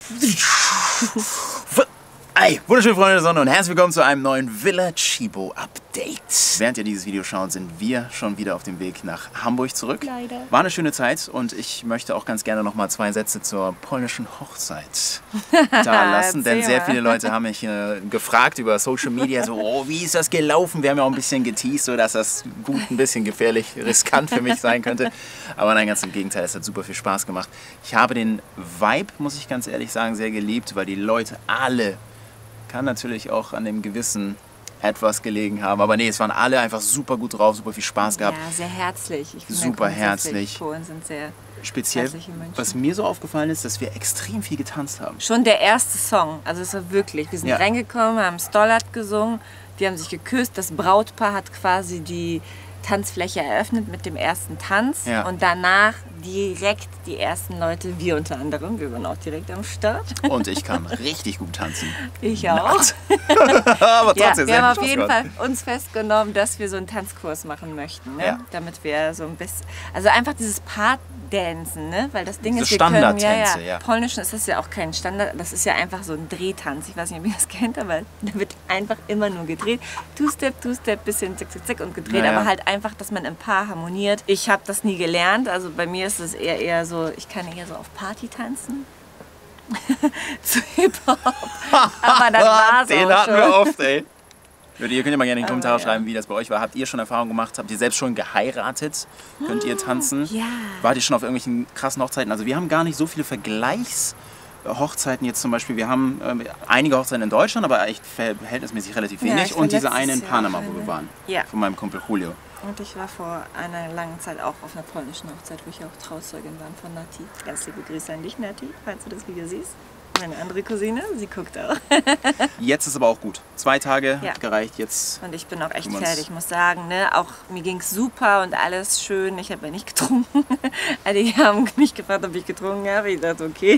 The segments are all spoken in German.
Hey, wunderschöne Freunde der Sonne und herzlich willkommen zu einem neuen Villa Tchibo Update. Während ihr dieses Video schaut, sind wir schon wieder auf dem Weg nach Hamburg zurück. Leider. War eine schöne Zeit und ich möchte auch ganz gerne noch mal 2 Sätze zur polnischen Hochzeit da lassen. Denn sehr viele Leute haben mich gefragt über Social Media, so, oh, wie ist das gelaufen? Wir haben ja auch ein bisschen geteased, so dass das gut ein bisschen gefährlich, riskant für mich sein könnte. Aber nein, ganz im Gegenteil, es hat super viel Spaß gemacht. Ich habe den Vibe, muss ich ganz ehrlich sagen, sehr geliebt, weil die Leute alle, kann natürlich auch an dem Gewissen etwas gelegen haben. Aber nee, es waren alle einfach super gut drauf, super viel Spaß gehabt. Ja, sehr herzlich. Ich finde super herzlich. Polen sind sehr speziell, was mir so aufgefallen ist, dass wir extrem viel getanzt haben. Schon der erste Song, also es war wirklich, wir sind reingekommen, haben Stollard gesungen, die haben sich geküsst, das Brautpaar hat quasi die Tanzfläche eröffnet mit dem ersten Tanz und danach direkt die ersten Leute, wir unter anderem, wir waren auch direkt am Start. Und ich kann richtig gut tanzen. Ich auch. Aber trotzdem, wir haben auf jeden Fall uns festgenommen, dass wir so einen Tanzkurs machen möchten, ne? Damit wir so ein bisschen, also einfach dieses Part-Dancen, ne? Weil das Ding ist, wir können, Polnischen ist das ja auch kein Standard, das ist ja einfach so ein Drehtanz. Ich weiß nicht, ob ihr das kennt, aber da wird einfach immer nur gedreht. Two-Step, Two-Step, bisschen zick, zick, zick und gedreht, aber halt einfach, dass man im Paar harmoniert. Ich habe das nie gelernt, also bei mir ist es eher so, ich kann eher so auf Party tanzen. Zu Hip-Hop. Aber das war's Den auch hatten schon. wir oft, ey. Leute, ihr könnt ja mal gerne in die Kommentare schreiben, wie das bei euch war. Habt ihr schon Erfahrung gemacht? Habt ihr selbst schon geheiratet? Könnt ihr tanzen? Ja. Wart ihr schon auf irgendwelchen krassen Hochzeiten? Also wir haben gar nicht so viele Vergleichshochzeiten jetzt zum Beispiel. Wir haben einige Hochzeiten in Deutschland, aber echt verhältnismäßig relativ wenig. Und diese eine in Panama, wo wir waren. Ja. Von meinem Kumpel Julio. Und ich war vor einer langen Zeit auch auf einer polnischen Hochzeit, wo ich auch Trauzeugin war von Nati. Ganz liebe Grüße an dich, Nati, falls du das Video siehst. Meine andere Cousine, sie guckt auch. Jetzt ist aber auch gut. 2 Tage hat gereicht jetzt. Und ich bin auch echt fertig, ich muss sagen. Ne? Auch mir ging es super und alles schön. Ich habe ja nicht getrunken. Also die haben mich gefragt, ob ich getrunken habe. Ich dachte, okay,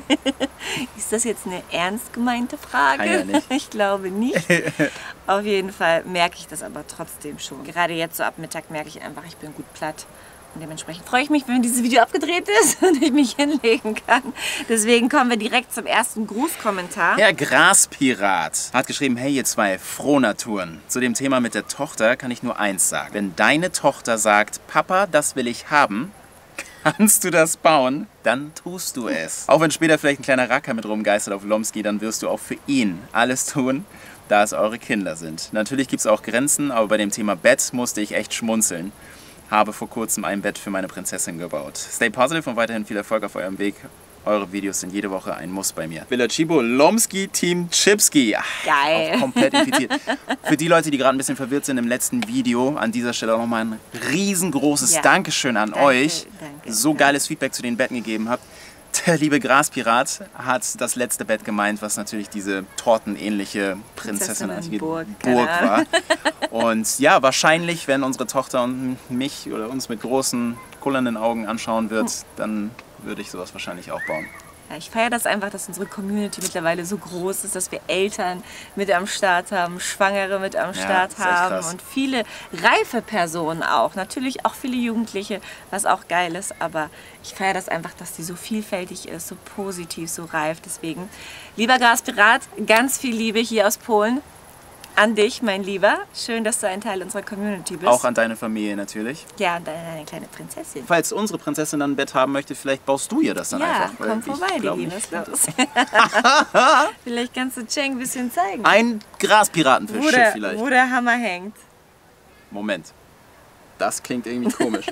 ist das jetzt eine ernst gemeinte Frage? Ja, nicht. Ich glaube nicht. Auf jeden Fall merke ich das aber trotzdem schon. Gerade jetzt so ab Mittag merke ich einfach, ich bin gut platt. Und dementsprechend freue ich mich, wenn dieses Video abgedreht ist und ich mich hinlegen kann. Deswegen kommen wir direkt zum ersten Grußkommentar. Herr Graspirat hat geschrieben, hey ihr 2 Frohnaturen. Zu dem Thema mit der Tochter kann ich nur eins sagen. Wenn deine Tochter sagt, Papa, das will ich haben, kannst du das bauen, dann tust du es. Auch wenn später vielleicht ein kleiner Racker mit rumgeistert auf Lomski, dann wirst du auch für ihn alles tun, da es eure Kinder sind. Natürlich gibt es auch Grenzen, aber bei dem Thema Bett musste ich echt schmunzeln. Habe vor kurzem ein Bett für meine Prinzessin gebaut. Stay positive und weiterhin viel Erfolg auf eurem Weg. Eure Videos sind jede Woche ein Muss bei mir. Villa Tchibo, Lomski, Team Chipski. Geil. Auch komplett infiziert. Für die Leute, die gerade ein bisschen verwirrt sind im letzten Video, an dieser Stelle auch nochmal ein riesengroßes Dankeschön an euch. Danke, so geiles Feedback zu den Betten gegeben habt. Der liebe Graspirat hat das letzte Bett gemeint, was natürlich diese tortenähnliche prinzessinartige Burg war. Und ja, wahrscheinlich, wenn unsere Tochter und mich oder uns mit großen, kullernden Augen anschauen wird, dann würde ich sowas wahrscheinlich auch bauen. Ja, ich feiere das einfach, dass unsere Community mittlerweile so groß ist, dass wir Eltern mit am Start haben, Schwangere mit am Start haben und viele reife Personen auch. Natürlich auch viele Jugendliche, was auch geil ist, aber ich feiere das einfach, dass die so vielfältig ist, so positiv, so reif. Deswegen, lieber Graspirat, ganz viel Liebe hier aus Polen. An dich, mein Lieber. Schön, dass du ein Teil unserer Community bist. Auch an deine Familie natürlich. Ja, und deine kleine Prinzessin. Falls unsere Prinzessin dann ein Bett haben möchte, vielleicht baust du ihr das dann einfach. Ja, komm vorbei, Digi, was ist los? Vielleicht kannst du Cheng ein bisschen zeigen. Ein Graspiratenfisch vielleicht. Wo der Hammer hängt. Moment. Das klingt irgendwie komisch.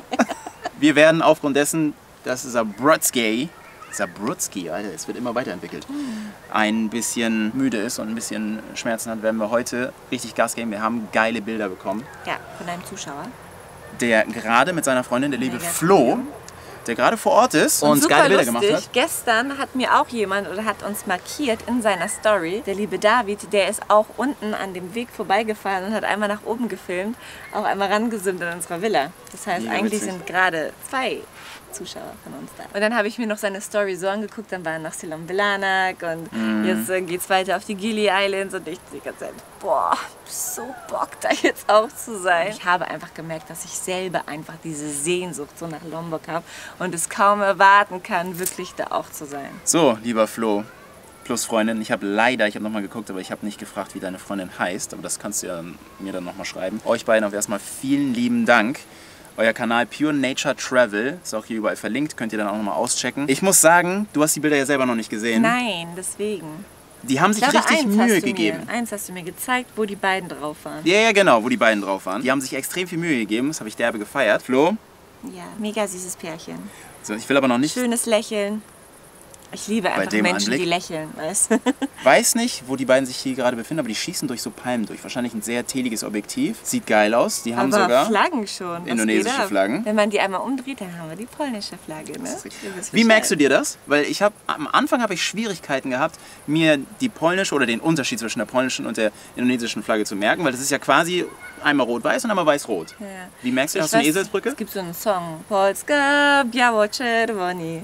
Wir werden aufgrund dessen, dass Zabrudzki, Alter, es wird immer weiterentwickelt, ein bisschen müde ist und ein bisschen Schmerzen hat, werden wir heute richtig Gas geben. Wir haben geile Bilder bekommen. Ja, von einem Zuschauer. Der gerade mit seiner Freundin, der liebe Flo, der gerade vor Ort ist und geile Bilder gemacht hat. Gestern hat mir auch jemand oder hat uns markiert in seiner Story, der liebe David, der ist auch unten an dem Weg vorbeigefahren und hat einmal nach oben gefilmt, auch einmal rangesimmt in unserer Villa. Das heißt, eigentlich sind gerade 2 Zuschauer von uns da. Und dann habe ich mir noch seine Story so angeguckt, dann war er nach Silom Belanak und jetzt geht es weiter auf die Gili Islands und ich die ganze Zeit, boah, so Bock da jetzt auch zu sein. Ich habe einfach gemerkt, dass ich selber einfach diese Sehnsucht so nach Lombok habe und es kaum erwarten kann, wirklich da auch zu sein. So, lieber Flo, plus Freundin. Ich habe nochmal geguckt, aber ich habe nicht gefragt, wie deine Freundin heißt. Aber das kannst du ja mir dann nochmal schreiben. Euch beiden auch erstmal vielen lieben Dank. Euer Kanal Pure Nature Travel ist auch hier überall verlinkt. Könnt ihr dann auch nochmal auschecken. Ich muss sagen, du hast die Bilder ja selber noch nicht gesehen. Nein, deswegen. Die haben sich richtig Mühe gegeben. Eins hast du mir gezeigt, wo die beiden drauf waren. Ja, genau, wo die beiden drauf waren. Die haben sich extrem viel Mühe gegeben. Das habe ich derbe gefeiert. Flo? Ja, mega süßes Pärchen. So, ich will aber noch nicht... Schönes Lächeln. Ich liebe einfach Menschen, die lächeln, weißt du? Weiß nicht, wo die beiden sich hier gerade befinden, aber die schießen durch so Palmen durch. Wahrscheinlich ein sehr teliges Objektiv. Sieht geil aus. Die haben sogar Flaggen schon. Indonesische Flaggen. Wenn man die einmal umdreht, dann haben wir die polnische Flagge. Ne? Wie merkst du dir das? Weil am Anfang habe ich Schwierigkeiten gehabt, mir die polnische oder den Unterschied zwischen der polnischen und der indonesischen Flagge zu merken, weil das ist ja quasi einmal rot-weiß und einmal weiß-rot. Ja. Wie merkst du das? Hast du eine Eselsbrücke? Es gibt so einen Song. Polska, biało, czerwoni.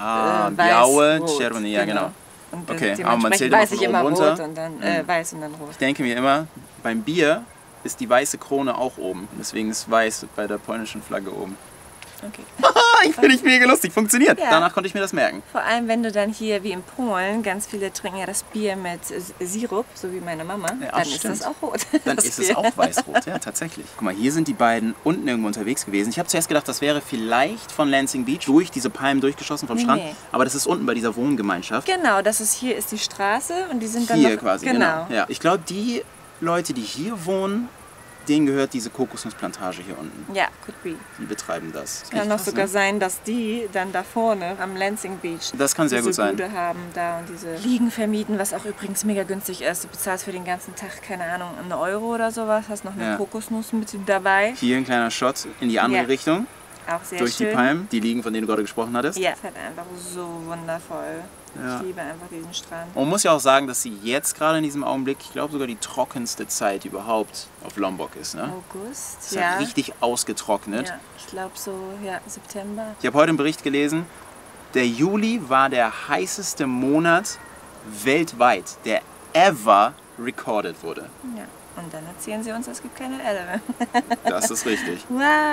Blaue, Czerwony, ja genau. Und okay, aber man zählt immer von oben runter. Rot und dann weiß und dann rot. Ich denke mir immer, beim Bier ist die weiße Krone auch oben. Deswegen ist weiß bei der polnischen Flagge oben. Okay. Ich finde ich mega lustig, funktioniert. Ja. Danach konnte ich mir das merken. Vor allem, wenn du dann hier, wie in Polen, ganz viele trinken ja das Bier mit Sirup, so wie meine Mama, ja, dann ist das auch rot. Dann ist es auch weiß-rot, ja, tatsächlich. Guck mal, hier sind die beiden unten irgendwo unterwegs gewesen. Ich habe zuerst gedacht, das wäre vielleicht von Lansing Beach durch diese Palmen durchgeschossen vom Strand. Aber das ist unten bei dieser Wohngemeinschaft. Genau, hier ist die Straße und die sind dann hier noch, quasi, genau. Ja. Ich glaube, die Leute, die hier wohnen, denen gehört diese Kokosnussplantage hier unten. Ja, could be. Die betreiben das. Es kann auch sogar sein, dass die dann da vorne am Lansing Beach das kann sehr gut sein. Bude haben da und diese Liegen vermieten, was auch übrigens mega günstig ist. Du bezahlst für den ganzen Tag, keine Ahnung, 1 Euro oder sowas, hast noch eine Kokosnuss mit dabei. Hier ein kleiner Shot in die andere Richtung. Auch sehr durch schön. Die Palmen, die Liegen, von denen du gerade gesprochen hattest. Ja, ist halt einfach so wundervoll. Ja. Ich liebe einfach diesen Strand. Und man muss ja auch sagen, dass sie jetzt gerade in diesem Augenblick, ich glaube sogar die trockenste Zeit überhaupt auf Lombok ist. Ne? August, ist ja. Richtig ausgetrocknet. Ja, ich glaube so, ja, September. Ich habe heute einen Bericht gelesen, der Juli war der heißeste Monat weltweit, der ever recorded wurde. Ja. Und dann erzählen sie uns, es gibt keine Erde. Das ist richtig.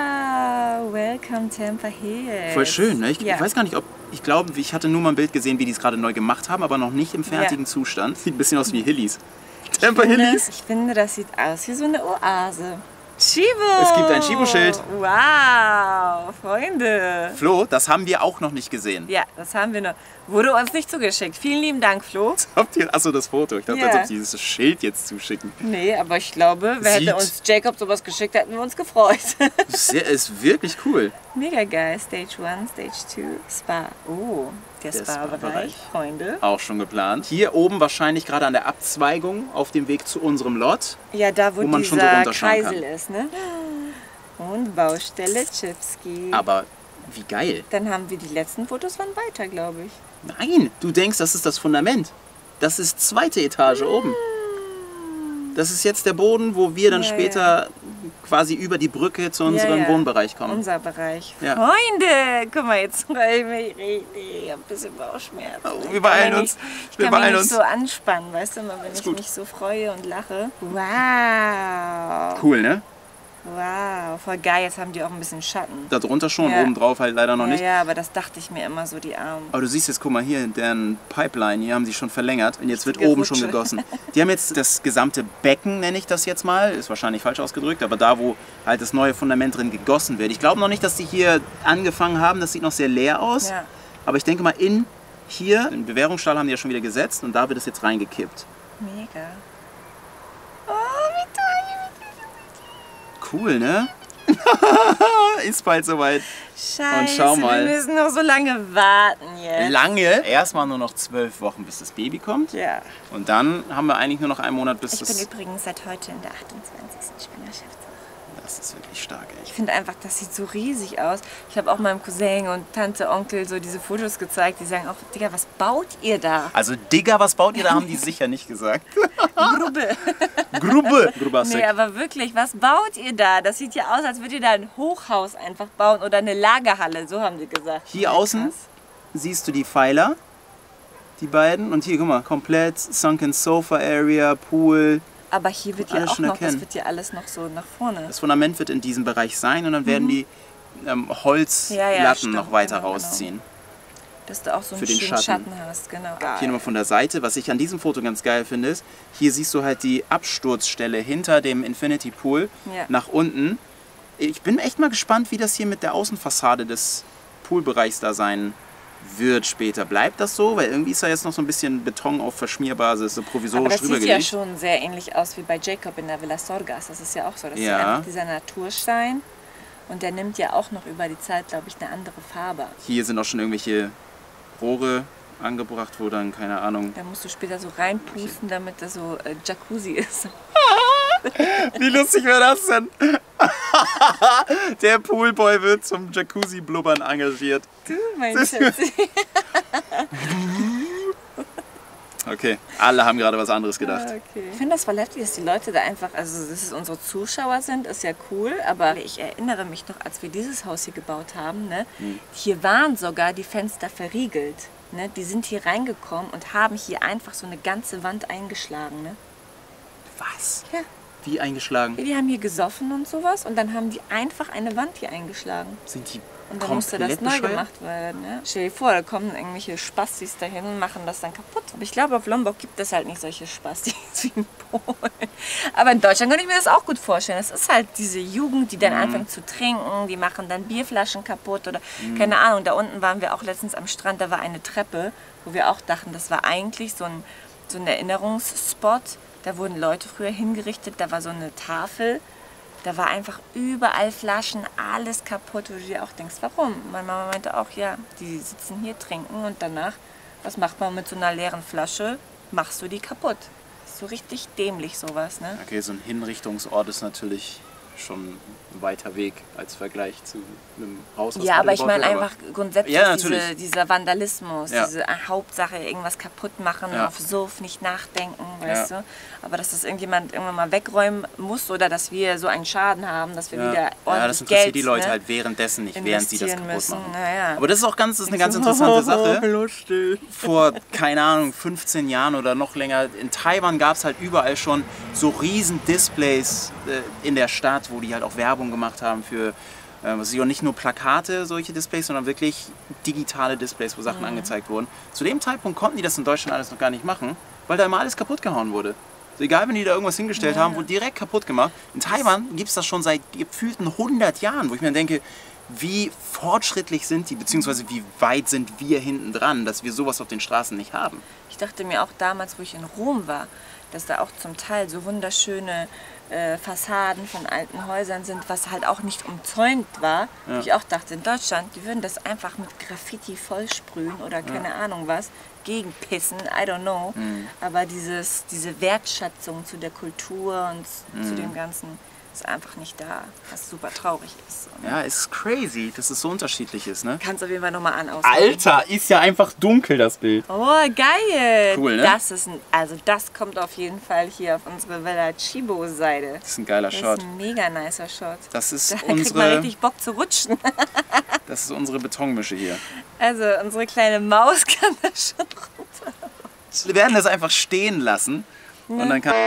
Wow, welcome Tampa Hills. Voll schön, ne? Ich weiß gar nicht, ich glaube, ich hatte nur mal ein Bild gesehen, wie die es gerade neu gemacht haben, aber noch nicht im fertigen Zustand. Sieht ein bisschen aus wie Hillies. Tampa Hillies. Ich finde, das sieht aus wie so eine Oase. Chibo! Es gibt ein Chibo-Schild. Wow, Freunde. Flo, das haben wir auch noch nicht gesehen. Ja, das haben wir noch. Wurde uns nicht zugeschickt. Vielen lieben Dank, Flo. Achso, das Foto. Ich dachte, als ob sie dieses Schild jetzt zuschicken. Nee, aber ich glaube, hätte uns Jacob sowas geschickt, hätten wir uns gefreut. Ist wirklich cool. Mega geil. Stage 1, Stage 2, Spa. Oh, der Spa-Bereich, Freunde. Auch schon geplant. Hier oben wahrscheinlich gerade an der Abzweigung auf dem Weg zu unserem Lot. Ja, da wo man dieser schon so Kreisel ist, ne? Und Baustelle Chipski. Aber wie geil. Dann haben wir die letzten Fotos von weiter, glaube ich. Nein, du denkst, das ist das Fundament. Das ist 2. Etage oben. Das ist jetzt der Boden, wo wir dann später quasi über die Brücke zu unserem Wohnbereich kommen. Unser Bereich. Ja. Freunde, guck mal, jetzt freue ich mich richtig. Ich habe ein bisschen Bauchschmerzen. Oh, wir beeilen uns. Ich kann mich nicht so anspannen, weißt du, immer wenn ich mich so freue und lache. Wow. Cool, ne? Wow, voll geil. Jetzt haben die auch ein bisschen Schatten. Da drunter schon, oben drauf halt leider noch nicht. Ja, aber das dachte ich mir immer so, die Armen. Aber du siehst jetzt, guck mal hier, deren Pipeline, hier haben sie schon verlängert und jetzt wird oben schon gegossen. Die haben jetzt das gesamte Becken, nenne ich das jetzt mal, ist wahrscheinlich falsch ausgedrückt, aber da, wo halt das neue Fundament drin gegossen wird. Ich glaube noch nicht, dass die hier angefangen haben, das sieht noch sehr leer aus. Ja. Aber ich denke mal, hier, den Bewährungsstall haben die ja schon wieder gesetzt und da wird es jetzt reingekippt. Mega. Cool, ne? Ist bald soweit. Scheiße, und schau mal. Wir müssen noch so lange warten jetzt. Lange? Erstmal nur noch 12 Wochen, bis das Baby kommt. Ja. Und dann haben wir eigentlich nur noch einen Monat, bis Ich bin übrigens seit heute in der 28. Schwangerschaftswoche. Das ist wirklich stark, ey. Ich finde einfach, das sieht so riesig aus. Ich habe auch meinem Cousin und Tante, Onkel so diese Fotos gezeigt. Die sagen auch, Digga, was baut ihr da? Also, Digga, was baut ihr da, haben die sicher nicht gesagt. Grubbe. Grubbe. Nee, aber wirklich, was baut ihr da? Das sieht ja aus, als würdet ihr da ein Hochhaus einfach bauen oder eine Lagerhalle, so haben die gesagt. Hier außen siehst du die Pfeiler, die beiden. Und hier, guck mal, komplett Sunken Sofa Area, Pool. Aber hier wird ja auch noch, das wird ja alles noch so nach vorne. Das Fundament wird in diesem Bereich sein und dann werden die Holzlatten noch weiter rausziehen. Dass du auch so einen schönen Schatten hast, genau. Geil. Hier nochmal von der Seite, was ich an diesem Foto ganz geil finde, ist, hier siehst du halt die Absturzstelle hinter dem Infinity Pool nach unten. Ich bin echt mal gespannt, wie das hier mit der Außenfassade des Poolbereichs da sein wird später. Bleibt das so? Weil irgendwie ist da jetzt noch so ein bisschen Beton auf Verschmierbasis, so provisorisch drüber gelegt. Aber das sieht ja schon sehr ähnlich aus wie bei Jacob in der Villa Sorgas. Das ist ja auch so. Das ist ja einfach dieser Naturstein. Und der nimmt ja auch noch über die Zeit, glaube ich, eine andere Farbe. Hier sind auch schon irgendwelche Rohre angebracht, wo dann, keine Ahnung... Da musst du später so reinpusten, damit das so Jacuzzi ist. Wie lustig wäre das denn? Der Poolboy wird zum Jacuzzi-Blubbern engagiert. Du, mein Schatzi. Okay, alle haben gerade was anderes gedacht. Okay. Ich finde das verletzlich, dass die Leute da einfach, also dass es unsere Zuschauer sind, ist ja cool, aber ich erinnere mich noch, als wir dieses Haus hier gebaut haben, ne, hier waren sogar die Fenster verriegelt. Ne, die sind hier reingekommen und haben hier einfach so eine ganze Wand eingeschlagen. Ne? Was? Ja. Wie eingeschlagen? Die haben hier gesoffen und sowas und dann haben die einfach eine Wand hier eingeschlagen. Sind die Und dann musste das neu gemacht werden. Ja? Stell dir vor, da kommen irgendwelche Spastis dahin und machen das dann kaputt. Aber ich glaube, auf Lombok gibt es halt nicht solche Spastis wie in Polen. Aber in Deutschland könnte ich mir das auch gut vorstellen. Das ist halt diese Jugend, die dann anfängt zu trinken, die machen dann Bierflaschen kaputt oder keine Ahnung. Da unten waren wir auch letztens am Strand, da war eine Treppe, wo wir auch dachten, das war eigentlich so ein Erinnerungsspot. Da wurden Leute früher hingerichtet, da war so eine Tafel. Da war einfach überall Flaschen, alles kaputt, wo du dir auch denkst, warum? Meine Mama meinte auch, ja, die sitzen hier, trinken und danach, was macht man mit so einer leeren Flasche? Machst du die kaputt. Ist so richtig dämlich sowas, ne? Okay, so ein Hinrichtungsort ist natürlich schon ein weiter Weg als Vergleich zu einem Haus. Ja, aber ich meine einfach grundsätzlich dieser Vandalismus, diese Hauptsache irgendwas kaputt machen, auf Suff nicht nachdenken, weißt du. Aber dass das irgendjemand irgendwann mal wegräumen muss oder dass wir so einen Schaden haben, dass wir wieder ordentlich Geld, das interessiert die Leute halt währenddessen nicht, während sie das kaputt müssen. machen. Ja. Aber das ist auch eine ganz interessante Sache. Lustig. Vor, keine Ahnung, 15 Jahren oder noch länger, in Taiwan gab es halt überall schon so riesen Displays in der Stadt, wo die halt auch Werbung gemacht haben für und nicht nur Plakate, solche Displays, sondern wirklich digitale Displays, wo Sachen angezeigt wurden. Zu dem Zeitpunkt konnten die das in Deutschland alles noch gar nicht machen, weil da immer alles kaputt gehauen wurde. Also egal, wenn die da irgendwas hingestellt haben, wurde direkt kaputt gemacht. In Taiwan gibt es das schon seit gefühlten 100 Jahren, wo ich mir denke, wie fortschrittlich sind die, beziehungsweise wie weit sind wir hinten dran, dass wir sowas auf den Straßen nicht haben. Ich dachte mir auch damals, wo ich in Rom war, dass da auch zum Teil so wunderschöne Fassaden von alten Häusern sind, was halt auch nicht umzäunt war. Ja. Ich auch dachte, in Deutschland, die würden das einfach mit Graffiti vollsprühen oder keine Ahnung was, gegenpissen, I don't know. Aber diese Wertschätzung zu der Kultur und zu dem Ganzen ist einfach nicht da, was super traurig ist. Ja, ist crazy, dass es so unterschiedlich ist, ne? Kannst auf jeden Fall nochmal ausprobieren. Alter, ist ja einfach dunkel, das Bild. Oh, geil. Cool, ne? Das kommt auf jeden Fall hier auf unsere Villa Chibo-Seite. Das ist ein geiler Shot. Das ist ein mega nicer Shot. Das ist da kriegt man richtig Bock zu rutschen. Das ist unsere Betonmische hier. Also, unsere kleine Maus kann da schon runter. Wir werden das einfach stehen lassen und dann kann...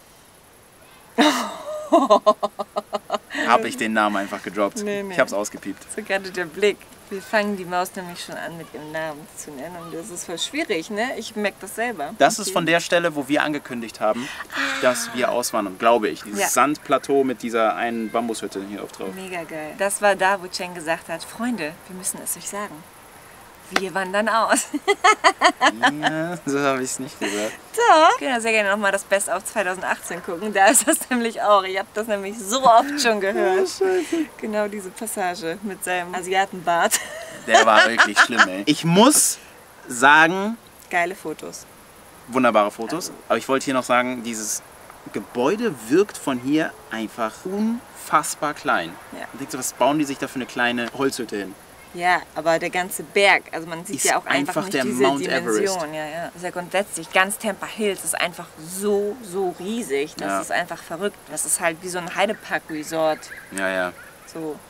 Habe ich den Namen einfach gedroppt. Nee. Ich habe es ausgepiept. So gerade der Blick. Wir fangen die Maus nämlich schon an, mit ihrem Namen zu nennen. Und das ist voll schwierig, ne? Ich merke das selber. Das ist von der Stelle, wo wir angekündigt haben, dass wir auswandern, glaube ich. Dieses Sandplateau mit dieser einen Bambushütte hier auf drauf. Mega geil. Das war da, wo Chen gesagt hat, Freunde, wir müssen es euch sagen. Wir wandern aus. Ja, so habe ich es nicht gesagt. Doch. Ich würde sehr gerne nochmal das Best of 2018 gucken. Da ist das nämlich auch. Ich habe das nämlich so oft schon gehört. Oh, genau diese Passage mit seinem Asiatenbart. Der war wirklich schlimm, ey. Ich muss sagen... Geile Fotos. Wunderbare Fotos. Aber ich wollte hier noch sagen, dieses Gebäude wirkt von hier einfach unfassbar klein. Ja. Und denkst du, was bauen die sich da für eine kleine Holzhütte hin? Ja, aber der ganze Berg, also man sieht ja auch einfach nicht diese Mount Dimension. Ja. Das ist ja grundsätzlich, ganz Temper Hills ist einfach so riesig. Das ist einfach verrückt. Das ist halt wie so ein Heidepark-Resort. Ja. So.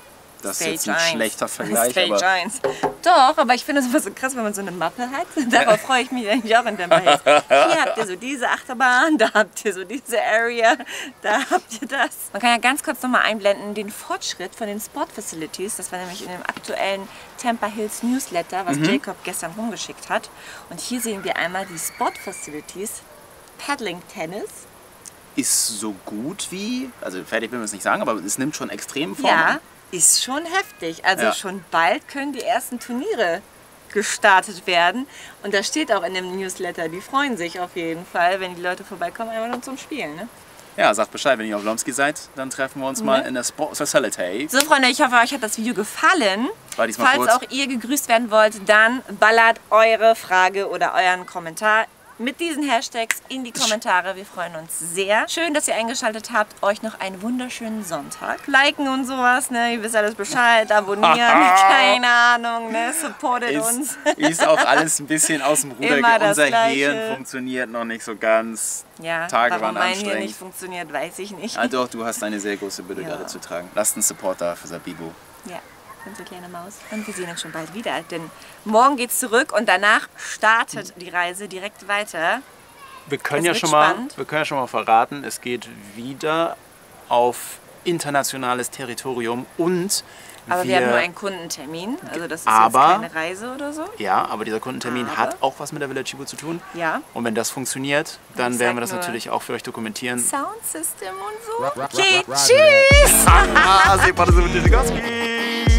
Das ist jetzt ein schlechter Vergleich. Stage 1. Doch, aber ich finde es immer so krass, wenn man so eine Mappe hat. Darauf freue ich mich eigentlich auch in Tampa Hills. Hier habt ihr so diese Achterbahn, da habt ihr so diese Area, da habt ihr das. Man kann ja ganz kurz nochmal einblenden, den Fortschritt von den Sport Facilities. Das war nämlich in dem aktuellen Tampa Hills Newsletter, was Jacob gestern rumgeschickt hat. Und hier sehen wir einmal die Sport Facilities. Paddling Tennis. Ist so gut wie, also fertig will man es nicht sagen, aber es nimmt schon extrem Form. Ja, ist schon heftig. Also schon bald können die ersten Turniere gestartet werden. Und da steht auch in dem Newsletter, die freuen sich auf jeden Fall, wenn die Leute vorbeikommen, einfach nur zum Spielen. Ne? Ja, sagt Bescheid, wenn ihr auf Lomsky seid, dann treffen wir uns mal in der Sports Facility. So Freunde, ich hoffe, euch hat das Video gefallen. War diesmal Falls kurz. auch ihr gegrüßt werden wollt, dann ballert eure Frage oder euren Kommentar mit diesen Hashtags in die Kommentare. Wir freuen uns sehr. Schön, dass ihr eingeschaltet habt. Euch noch einen wunderschönen Sonntag. Liken und sowas, ne? Ihr wisst alles Bescheid. Abonnieren, keine Ahnung, ne? Supportet uns. Ist auch alles ein bisschen aus dem Ruder. Unser Gehirn funktioniert noch nicht so ganz. Ja, Tage waren mein anstrengend. hier nicht funktioniert, weiß ich nicht. Ah, doch, du hast eine sehr große Bürde gerade zu tragen. Lasst einen Supporter für Sabibu. Ja. Unsere kleine Maus. Und wir sehen uns schon bald wieder, denn morgen geht's zurück und danach startet die Reise direkt weiter. Wir können ja schon mal verraten, es geht wieder auf internationales Territorium und aber wir haben nur einen Kundentermin, also das ist jetzt keine Reise oder so. Ja, aber dieser Kundentermin hat auch was mit der Villa Chibo zu tun. Ja. Und wenn das funktioniert, dann werden wir das natürlich auch für euch dokumentieren. Soundsystem und so. Okay, tschüss! Sepa,